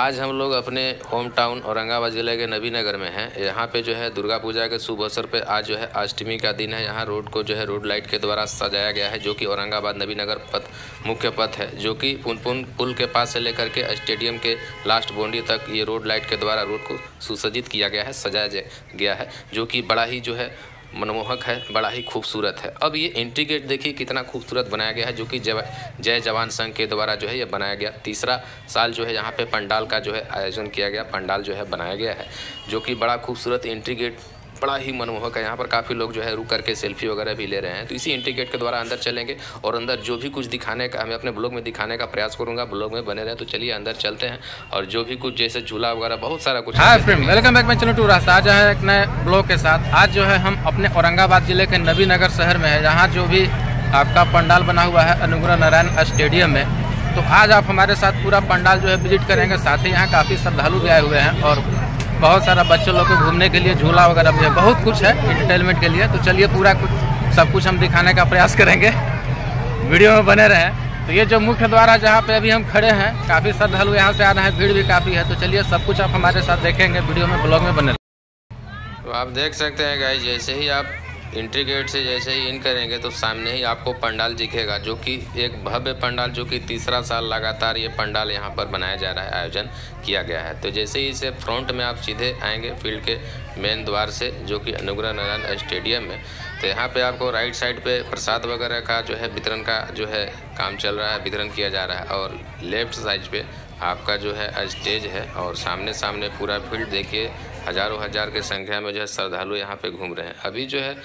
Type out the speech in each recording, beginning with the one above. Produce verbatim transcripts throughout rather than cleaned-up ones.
आज हम लोग अपने होम टाउन औरंगाबाद ज़िले के नबीनगर में हैं। यहाँ पे जो है दुर्गा पूजा के शुभ अवसर पे आज जो है अष्टमी का दिन है। यहाँ रोड को जो है रोड लाइट के द्वारा सजाया गया है, जो कि औरंगाबाद नबीनगर पथ मुख्य पथ है, जो कि पुनपुन पुल के पास से लेकर के स्टेडियम के लास्ट बाउंड्री तक ये रोड लाइट के द्वारा रोड को सुसज्जित किया गया है, सजाया गया है, जो कि बड़ा ही जो है मनमोहक है, बड़ा ही खूबसूरत है। अब ये एंट्री गेट देखिए कितना खूबसूरत बनाया गया है, जो कि जय जवान संघ के द्वारा जो है ये बनाया गया। तीसरा साल जो है यहाँ पे पंडाल का जो है आयोजन किया गया, पंडाल जो है बनाया गया है, जो कि बड़ा खूबसूरत एंट्री गेट बड़ा ही मनमोहक है। यहाँ पर काफ़ी लोग जो है रुक करके सेल्फी वगैरह भी ले रहे हैं। तो इसी एंट्री गेट के द्वारा अंदर चलेंगे और अंदर जो भी कुछ दिखाने का मैं अपने ब्लॉग में दिखाने का प्रयास करूँगा, ब्लॉग में बने रहे। तो चलिए अंदर चलते हैं और जो भी कुछ जैसे झूला वगैरह बहुत सारा कुछ। Hi friend, welcome back my channel to Rasta. आज है एक नए ब्लॉग के साथ। आज जो है हम अपने औरंगाबाद जिले के नबीनगर शहर में है, जहाँ जो भी आपका पंडाल बना हुआ है अनुग्रह नारायण स्टेडियम में। तो आज आप हमारे साथ पूरा पंडाल जो है विजिट करेंगे। साथ ही यहाँ काफ़ी श्रद्धालु भी आए हुए हैं और बहुत सारा बच्चों लोग को घूमने के लिए झूला वगैरह भी है, बहुत कुछ है एंटरटेनमेंट के लिए। तो चलिए पूरा कुछ सब कुछ हम दिखाने का प्रयास करेंगे, वीडियो में बने रहें। तो ये जो मुख्य द्वार है जहाँ पे अभी हम खड़े हैं, काफ़ी श्रद्धालु यहाँ से आ रहे हैं, भीड़ भी काफ़ी है। तो चलिए सब कुछ आप हमारे साथ देखेंगे, वीडियो में ब्लॉग में बने रहें। तो आप देख सकते हैं गाइस, जैसे ही आप एंट्री गेट से जैसे ही इन करेंगे तो सामने ही आपको पंडाल दिखेगा, जो कि एक भव्य पंडाल, जो कि तीसरा साल लगातार ये पंडाल यहाँ पर बनाया जा रहा है, आयोजन किया गया है। तो जैसे ही इसे फ्रंट में आप सीधे आएंगे फील्ड के मेन द्वार से, जो कि अनुग्रह नारायण स्टेडियम में, तो यहाँ पे आपको राइट साइड पे प्रसाद वगैरह का जो है वितरण का जो है काम चल रहा है, वितरण किया जा रहा है। और लेफ्ट साइड पे आपका जो है स्टेज है और सामने सामने पूरा फील्ड देखिए, हज़ारों हज़ार की संख्या में जो है श्रद्धालु यहाँ पे घूम रहे हैं। अभी जो है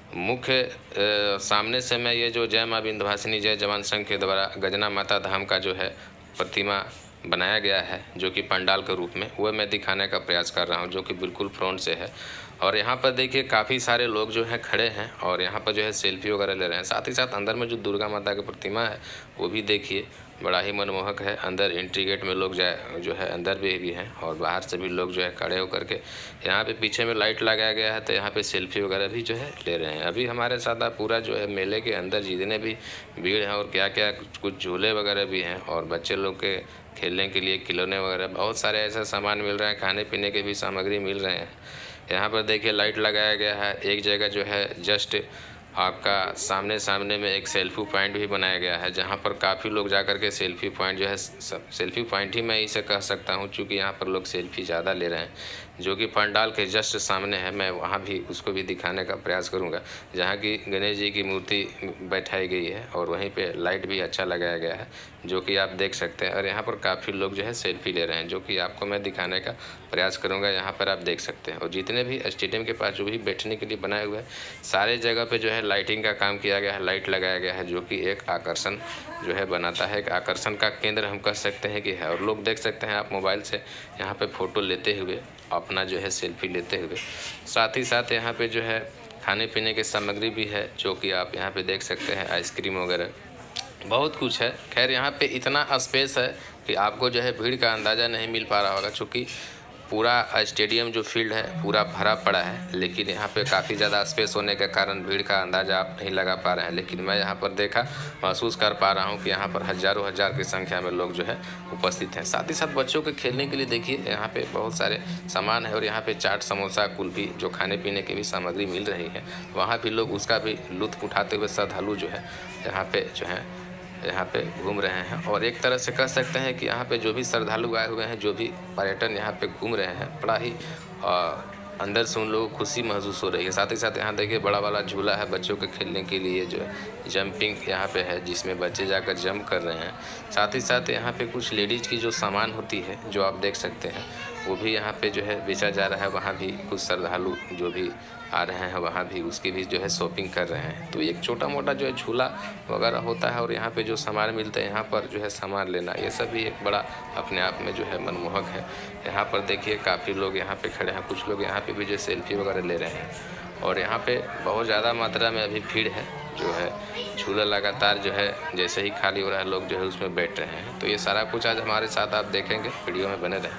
मुख्य सामने से मैं ये जो जय माँ विंध्यवासिनी जय जवान संघ के द्वारा गजना माता धाम का जो है प्रतिमा बनाया गया है, जो कि पंडाल के रूप में, वह मैं दिखाने का प्रयास कर रहा हूं, जो कि बिल्कुल फ्रंट से है। और यहाँ पर देखिए काफ़ी सारे लोग जो हैं खड़े हैं और यहाँ पर जो है सेल्फी वगैरह ले रहे हैं। साथ ही साथ अंदर में जो दुर्गा माता की प्रतिमा है वो भी देखिए बड़ा ही मनमोहक है। अंदर एंट्री गेट में लोग जाए जो है अंदर भी भी हैं और बाहर से भी लोग जो है खड़े होकर के, यहाँ पे पीछे में लाइट लगाया गया है, तो यहाँ पे सेल्फी वगैरह भी जो है ले रहे हैं। अभी हमारे साथ पूरा जो है मेले के अंदर जितने भी भीड़ है और क्या क्या कुछ झूले वगैरह भी हैं और बच्चे लोग के खेलने के लिए खिलौने वगैरह बहुत सारे ऐसे सामान मिल रहे हैं, खाने पीने के भी सामग्री मिल रहे हैं। यहाँ पर देखिए लाइट लगाया गया है। एक जगह जो है जस्ट आपका सामने सामने में एक सेल्फी पॉइंट भी बनाया गया है, जहाँ पर काफ़ी लोग जाकर के सेल्फी पॉइंट जो है सेल्फी पॉइंट ही मैं इसे कह सकता हूँ, क्योंकि यहाँ पर लोग सेल्फी ज़्यादा ले रहे हैं, जो कि पंडाल के जस्ट सामने है। मैं वहाँ भी उसको भी दिखाने का प्रयास करूँगा, जहाँ की गणेश जी की मूर्ति बैठाई गई है और वहीं पे लाइट भी अच्छा लगाया गया है, जो कि आप देख सकते हैं। और यहाँ पर काफ़ी लोग जो है सेल्फी ले रहे हैं, जो कि आपको मैं दिखाने का प्रयास करूँगा। यहाँ पर आप देख सकते हैं और जितने भी स्टेडियम के पास जो भी बैठने के लिए बनाए हुए हैं, सारे जगह पर जो है लाइटिंग का काम किया गया है, लाइट लगाया गया है, जो कि एक आकर्षण जो है बनाता है, एक आकर्षण का केंद्र हम कह सकते हैं कि है। और लोग देख सकते हैं आप मोबाइल से यहाँ पे फ़ोटो लेते हुए, अपना जो है सेल्फी लेते हुए। साथ ही साथ यहाँ पे जो है खाने पीने की सामग्री भी है, जो कि आप यहाँ पे देख सकते हैं, आइसक्रीम वगैरह बहुत कुछ है। खैर यहाँ पे इतना स्पेस है कि आपको जो है भीड़ का अंदाज़ा नहीं मिल पा रहा होगा, चूँकि पूरा स्टेडियम जो फील्ड है पूरा भरा पड़ा है, लेकिन यहाँ पे काफ़ी ज़्यादा स्पेस होने के कारण भीड़ का अंदाज़ा आप नहीं लगा पा रहे हैं। लेकिन मैं यहाँ पर देखा, महसूस कर पा रहा हूँ कि यहाँ पर हज़ारों हज़ार की संख्या में लोग जो है उपस्थित हैं। साथ ही साथ बच्चों के खेलने के लिए देखिए यहाँ पे बहुत सारे सामान है और यहाँ पे चाट समोसा कुल्फी जो खाने पीने की भी सामग्री मिल रही है, वहाँ भी लोग उसका भी लुत्फ़ उठाते हुए श्रद्धालु जो है यहाँ पे जो है यहाँ पे घूम रहे हैं। और एक तरह से कह सकते हैं कि यहाँ पे जो भी श्रद्धालु आए हुए हैं, जो भी पर्यटन यहाँ पे घूम रहे हैं, बड़ा ही आ, अंदर से उन लोगों को खुशी महसूस हो रही है। साथ ही साथ यहाँ देखिए बड़ा वाला झूला है बच्चों के खेलने के लिए, जो है जंपिंग यहाँ पे है, जिसमें बच्चे जाकर जंप कर रहे हैं। साथ ही साथ यहाँ पे कुछ लेडीज़ की जो सामान होती है, जो आप देख सकते हैं, वो भी यहाँ पे जो है बेचा जा रहा है। वहाँ भी कुछ श्रद्धालु जो भी आ रहे हैं, वहाँ भी उसकी भी जो है शॉपिंग कर रहे हैं। तो एक छोटा मोटा जो है झूला वगैरह होता है और यहाँ पे जो सामान मिलते हैं, यहाँ पर जो है सामान लेना, ये सब भी एक बड़ा अपने आप में जो है मनमोहक है। यहाँ पर देखिए काफ़ी लोग यहाँ पे खड़े हैं, कुछ लोग यहाँ पे भी जो सेल्फी वगैरह ले रहे हैं। और यहाँ पे बहुत ज़्यादा मात्रा में अभी भीड़ है, जो है झूला लगातार जो है जैसे ही खाली हो रहा है लोग जो है उसमें बैठ रहे हैं। तो ये सारा कुछ आज हमारे साथ आप देखेंगे, वीडियो में बने रहें।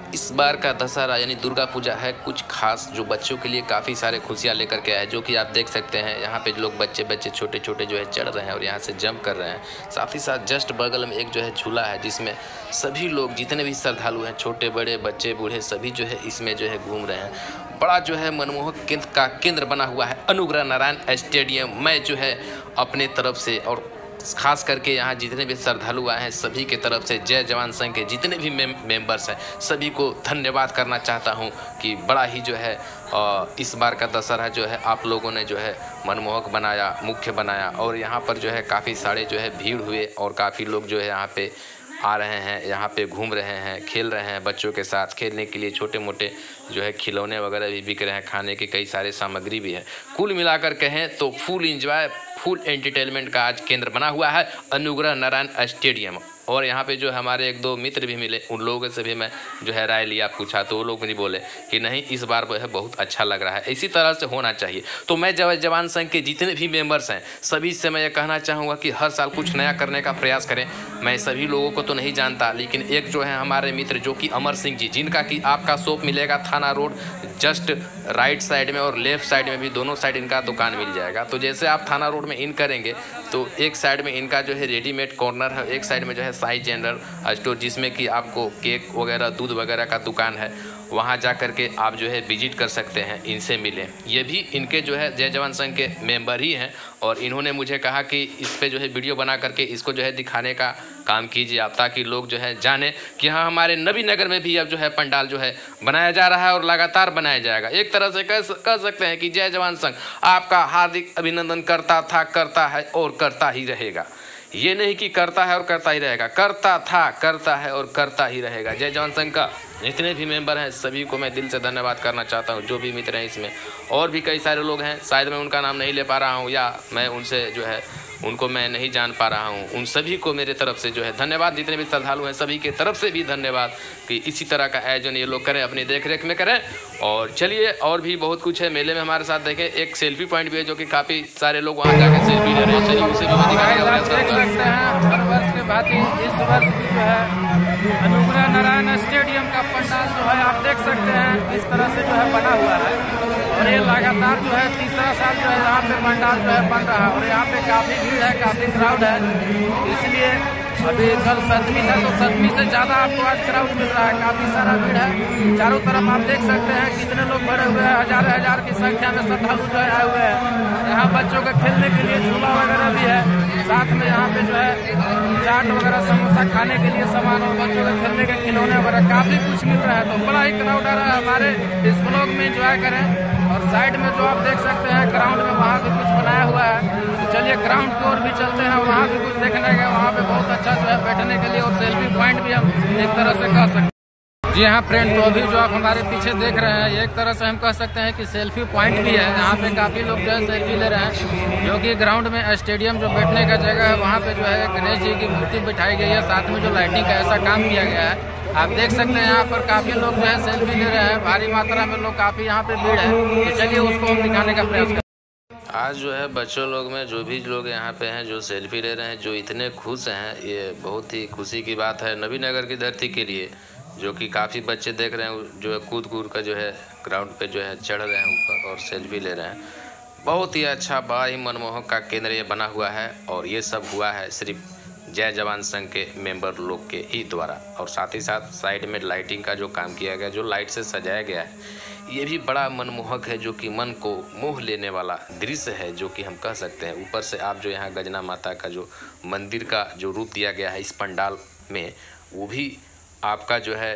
इस बार का दशहरा यानी दुर्गा पूजा है कुछ खास, जो बच्चों के लिए काफ़ी सारे खुशियाँ लेकर के आए, जो कि आप देख सकते हैं यहाँ पे लोग बच्चे बच्चे छोटे छोटे जो है चढ़ रहे हैं और यहाँ से जंप कर रहे हैं। साथ ही साथ जस्ट बगल में एक जो है झूला है जिसमें सभी लोग जितने भी श्रद्धालु हैं, छोटे बड़े बच्चे बूढ़े सभी जो है इसमें जो है घूम रहे हैं। बड़ा जो है मनमोहक केंद्र का केंद्र बना हुआ है अनुग्रह नारायण स्टेडियम। मैं जो है अपने तरफ से और खास करके यहाँ जितने भी श्रद्धालु आए हैं सभी के तरफ से जय जवान संघ के जितने भी मेंबर्स हैं सभी को धन्यवाद करना चाहता हूँ कि बड़ा ही जो है इस बार का दशहरा जो है आप लोगों ने जो है मनमोहक बनाया, मुख्य बनाया और यहाँ पर जो है काफ़ी सारे जो है भीड़ हुए और काफ़ी लोग जो है यहाँ पे आ रहे हैं, यहाँ पे घूम रहे हैं, खेल रहे हैं। बच्चों के साथ खेलने के लिए छोटे मोटे जो है खिलौने वगैरह भी बिक रहे हैं, खाने की कई सारे सामग्री भी है। कुल मिलाकर कहें तो फुल एंजॉय फुल एंटरटेनमेंट का आज केंद्र बना हुआ है अनुग्रह नारायण स्टेडियम। और यहाँ पे जो हमारे एक दो मित्र भी मिले, उन लोगों से भी मैं जो है राय लिया, पूछा तो वो लोग भी बोले कि नहीं इस बार जो है बहुत अच्छा लग रहा है, इसी तरह से होना चाहिए। तो मैं जय जवान संघ के जितने भी मेंबर्स हैं सभी से मैं ये कहना चाहूँगा कि हर साल कुछ नया करने का प्रयास करें। मैं सभी लोगों को तो नहीं जानता, लेकिन एक जो है हमारे मित्र जो कि अमर सिंह जी, जिनका कि आपका शॉप मिलेगा थाना रोड जस्ट राइट साइड में और लेफ्ट साइड में भी, दोनों साइड इनका दुकान मिल जाएगा। तो जैसे आप थाना रोड में इन करेंगे तो एक साइड में इनका जो है रेडीमेड कॉर्नर है, एक साइड में जो है साई जनरल स्टोर जिसमें कि आपको केक वगैरह दूध वगैरह का दुकान है। वहाँ जा कर के आप जो है विजिट कर सकते हैं, इनसे मिलें। ये भी इनके जो है जय जवान संघ के मेंबर ही हैं और इन्होंने मुझे कहा कि इस पे जो है वीडियो बना करके इसको जो है दिखाने का काम कीजिए आप, ताकि लोग जो है जाने कि हाँ हमारे नबी नगर में भी अब जो है पंडाल जो है बनाया जा रहा है और लगातार बनाया जाएगा। एक तरह से कह कह सकते हैं कि जय जवान संघ आपका हार्दिक अभिनंदन करता था, करता है और करता ही रहेगा। ये नहीं कि करता है और करता ही रहेगा, करता था, करता है और करता ही रहेगा। जय जवान संघ का जितने भी मेंबर हैं सभी को मैं दिल से धन्यवाद करना चाहता हूं, जो भी मित्र हैं इसमें। और भी कई सारे लोग हैं, शायद मैं उनका नाम नहीं ले पा रहा हूं या मैं उनसे जो है उनको मैं नहीं जान पा रहा हूं। उन सभी को मेरे तरफ से जो है धन्यवाद, जितने भी श्रद्धालु हैं सभी के तरफ से भी धन्यवाद कि इसी तरह का आयोजन ये लोग करें, अपनी देख रेख में करें। और चलिए और भी बहुत कुछ है मेले में हमारे साथ। देखें एक सेल्फी पॉइंट भी है जो कि काफ़ी सारे लोग वहाँ जाकर सेल्फी ले रहे हैं। चलिए उसे भी मैं दिखाने देख सकते हैं हर वर्ष के भांति इस वर्ष भी जो है अनुग्रह नारायण स्टेडियम का पंडाल जो है आप देख सकते हैं इस तरह से जो है बना हुआ है और ये लगातार जो है तीसरा साल जो है यहाँ पे पंडाल जो है बन रहा है और यहाँ पे काफ़ी भीड़ है, काफ़ी क्राउड है। इसलिए अभी कल सतमी था तो सतमी से ज़्यादा आपको आज क्राउड मिल रहा है, काफ़ी सारा भीड़ है। चारों तरफ आप देख सकते हैं कितने लोग भरे हुए हैं, हजार हजार की संख्या में श्रद्धालु जो है आए हुए हैं। यहाँ बच्चों के खेलने के लिए झूला वगैरह भी है, साथ में यहाँ पे जो है चाट वगैरह समोसा खाने के लिए सामान और बच्चों के खेलने के खिलौने वगैरह काफ़ी कुछ मिल रहा है। तो बड़ा ही क्राउड आ रहा है, हमारे इस ब्लॉग में एंजॉय करें। और साइड में जो आप देख सकते हैं ग्राउंड में वहाँ भी कुछ बनाया हुआ है, तो चलिए ग्राउंड की ओर भी चलते हैं, वहाँ भी कुछ देखने का, वहाँ पे बहुत अच्छा जो है बैठने के लिए और सेल्फी पॉइंट भी हम एक तरह से कह सकते हैं। जी हाँ फ्रेंड, तो अभी जो आप हमारे पीछे देख रहे हैं ये एक तरह से हम कह सकते हैं कि सेल्फी पॉइंट भी है। यहाँ पे काफ़ी लोग जो है सेल्फी ले रहे हैं, जो कि ग्राउंड में स्टेडियम जो बैठने का जगह है वहाँ पे जो है गणेश जी की मूर्ति बिठाई गई है, साथ में जो लाइटिंग का ऐसा काम किया गया है। आप देख सकते हैं यहाँ पर काफ़ी लोग जो है सेल्फी ले रहे हैं, भारी मात्रा में लोग, काफ़ी यहाँ पे भीड़ है। तो चलिए उसको हम दिखाने का प्रयास करें। आज जो है बच्चों लोग में जो भी लोग यहाँ पे हैं जो सेल्फी ले रहे हैं, जो इतने खुश हैं, ये बहुत ही खुशी की बात है नबी नगर की धरती के लिए। जो कि काफ़ी बच्चे देख रहे हैं जो है कूद कूद का जो है ग्राउंड पे जो है चढ़ रहे हैं ऊपर और सेल्फी ले रहे हैं। बहुत ही अच्छा, बड़ा ही मनमोहक का केंद्र ये बना हुआ है और ये सब हुआ है सिर्फ जय जवान संघ के मेंबर लोग के ही द्वारा। और साथ ही साथ साइड में लाइटिंग का जो काम किया गया, जो लाइट से सजाया गया है, ये भी बड़ा मनमोहक है, जो कि मन को मोह लेने वाला दृश्य है, जो कि हम कह सकते हैं। ऊपर से आप जो यहाँ गजना माता का जो मंदिर का जो रूप दिया गया है इस पंडाल में, वो भी आपका जो है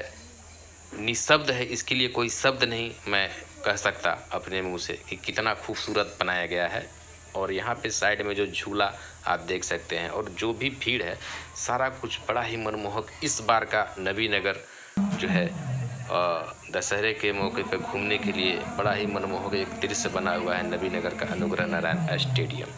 निशब्द है, इसके लिए कोई शब्द नहीं मैं कह सकता अपने मुँह से कि कितना खूबसूरत बनाया गया है। और यहाँ पे साइड में जो झूला आप देख सकते हैं और जो भी भीड़ है, सारा कुछ बड़ा ही मनमोहक इस बार का नबी नगर जो है दशहरे के मौके पर घूमने के लिए बड़ा ही मनमोहक एक दृश्य बना हुआ है नबी नगर का अनुग्रह नारायण स्टेडियम।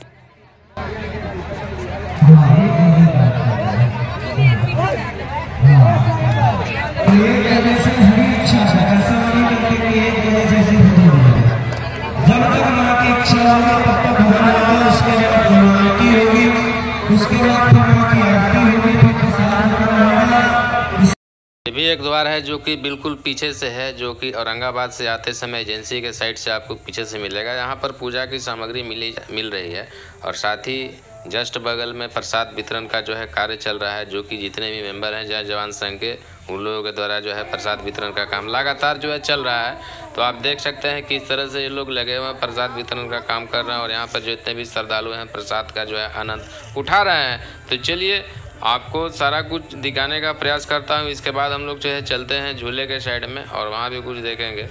ये भी एक द्वार है जो कि बिल्कुल पीछे से है, जो कि औरंगाबाद से आते समय एजेंसी के साइड से आपको पीछे से मिलेगा। यहाँ पर पूजा की सामग्री मिली मिल रही है और साथ ही जस्ट बगल में प्रसाद वितरण का जो है कार्य चल रहा है, जो कि जितने भी मेंबर हैं जय जवान संघ के, उन लोगों के द्वारा जो है प्रसाद वितरण का काम लगातार जो है चल रहा है। तो आप देख सकते हैं किस तरह से ये लोग लगे हुए हैं, प्रसाद वितरण का काम कर रहे हैं और यहाँ पर जितने भी श्रद्धालु हैं प्रसाद का जो है आनंद उठा रहे हैं। तो चलिए आपको सारा कुछ दिखाने का प्रयास करता हूँ। इसके बाद हम लोग जो है चलते हैं झूले के साइड में और वहाँ भी कुछ देखेंगे।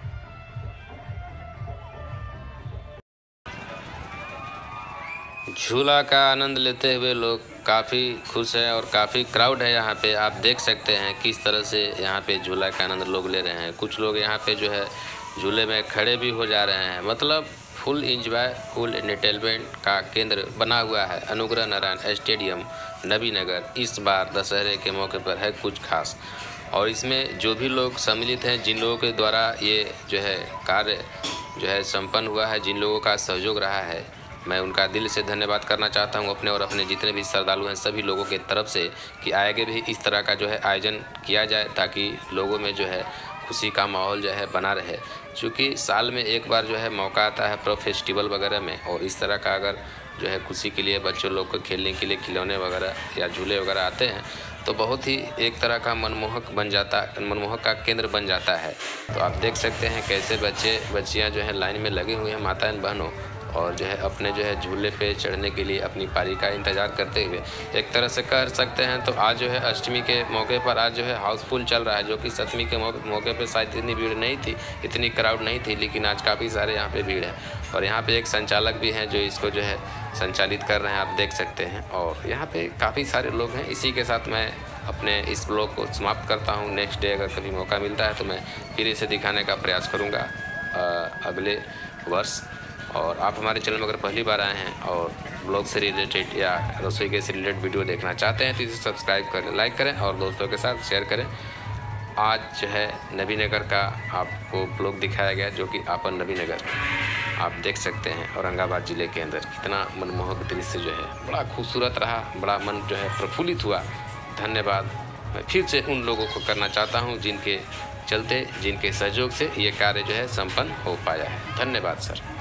झूला का आनंद लेते हुए लोग काफ़ी खुश हैं और काफ़ी क्राउड है यहाँ पे। आप देख सकते हैं किस तरह से यहाँ पे झूला का आनंद लोग ले रहे हैं। कुछ लोग यहाँ पे जो है झूले में खड़े भी हो जा रहे हैं। मतलब फुल इंजॉय, फुल एंटरटेनमेंट का केंद्र बना हुआ है अनुग्रह नारायण स्टेडियम नबीनगर। इस बार दशहरे के मौके पर है कुछ खास और इसमें जो भी लोग सम्मिलित हैं, जिन लोगों के द्वारा ये जो है कार्य जो है संपन्न हुआ है, जिन लोगों का सहयोग रहा है, मैं उनका दिल से धन्यवाद करना चाहता हूं अपने और अपने जितने भी श्रद्धालु हैं सभी लोगों के तरफ से कि आगे भी इस तरह का जो है आयोजन किया जाए ताकि लोगों में जो है खुशी का माहौल जो है बना रहे। क्योंकि साल में एक बार जो है मौका आता है प्रो फेस्टिवल वगैरह में और इस तरह का अगर जो है खुशी के लिए बच्चों लोग को खेलने के लिए खिलौने वगैरह या झूले वगैरह आते हैं तो बहुत ही एक तरह का मनमोहक बन जाता मनमोहक का केंद्र बन जाता है। तो आप देख सकते हैं कैसे बच्चे बच्चियां जो है लाइन में लगे हुए हैं, माताएं बहनों, और जो है अपने जो है झूले पे चढ़ने के लिए अपनी पारी का इंतज़ार करते हुए एक तरह से कर सकते हैं। तो आज जो है अष्टमी के मौके पर आज जो है हाउसफुल चल रहा है, जो कि सप्तमी के मौके पे शायद इतनी भीड़ नहीं थी, इतनी क्राउड नहीं थी, लेकिन आज काफ़ी सारे यहाँ पे भीड़ है। और यहाँ पे एक संचालक भी हैं जो इसको जो है संचालित कर रहे हैं, आप देख सकते हैं। और यहाँ पे काफ़ी सारे लोग हैं। इसी के साथ मैं अपने इस ब्लॉग को समाप्त करता हूँ। नेक्स्ट डे अगर कभी मौका मिलता है तो मैं फिर इसे दिखाने का प्रयास करूँगा अगले वर्ष। और आप हमारे चैनल में अगर पहली बार आए हैं और ब्लॉग से रिलेटेड या रसोई के से रिलेटेड वीडियो देखना चाहते हैं तो इसे सब्सक्राइब करें, लाइक करें और दोस्तों के साथ शेयर करें। आज जो है नबीनगर का आपको ब्लॉग दिखाया गया, जो कि आपन नबीनगर आप देख सकते हैं औरंगाबाद ज़िले के अंदर कितना मनमोहक दृश्य जो है बड़ा खूबसूरत रहा, बड़ा मन जो है प्रफुल्लित हुआ। धन्यवाद मैं फिर से उन लोगों को करना चाहता हूँ जिनके चलते, जिनके सहयोग से ये कार्य जो है संपन्न हो पाया है। धन्यवाद सर।